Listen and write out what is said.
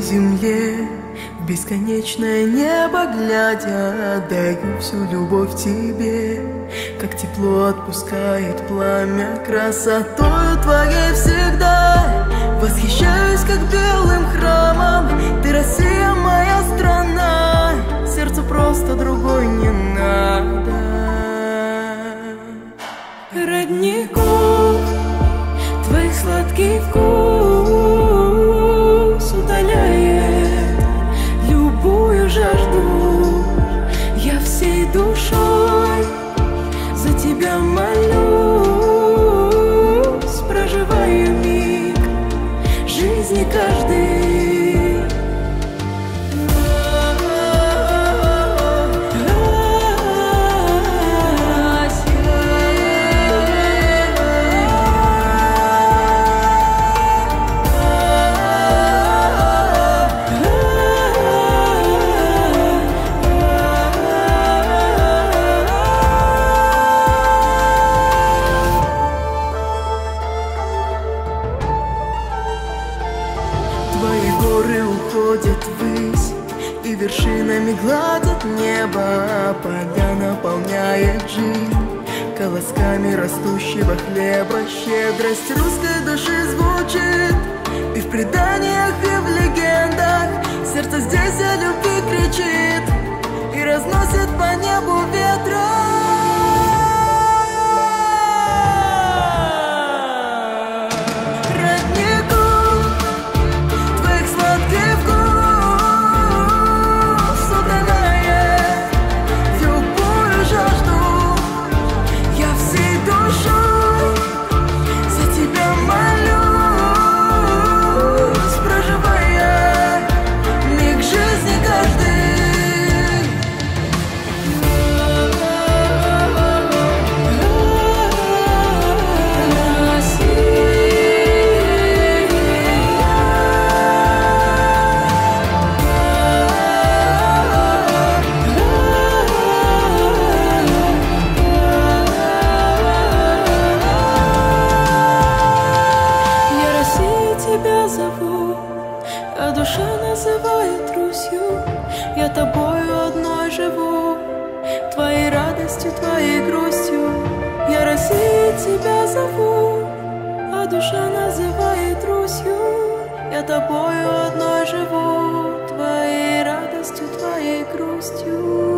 земле, в бесконечное небо глядя, отдаю всю любовь тебе, как тепло отпускает пламя красотою твоей всегда. Восхищаюсь, как белым храмом, ты Россия, моя страна, сердцу просто другой не надо. Родников твоих сладкий вкус удаляет любую жажду. Я всей душой за тебя молюсь, проживаю миг жизни каждый. Твои горы уходят ввысь и вершинами гладят небо, поля наполняет жизнь колосками растущего хлеба. Щедрость русской души звучит и в преданиях, и в легендах. Сердце здесь о любви кричит и разносит по небу ветра. А душа называет Русью, я тобою одной живу, твоей радостью, твоей грустью. Я Россией тебя зову, а душа называет Русью, я тобою одной живу, твоей радостью, твоей грустью.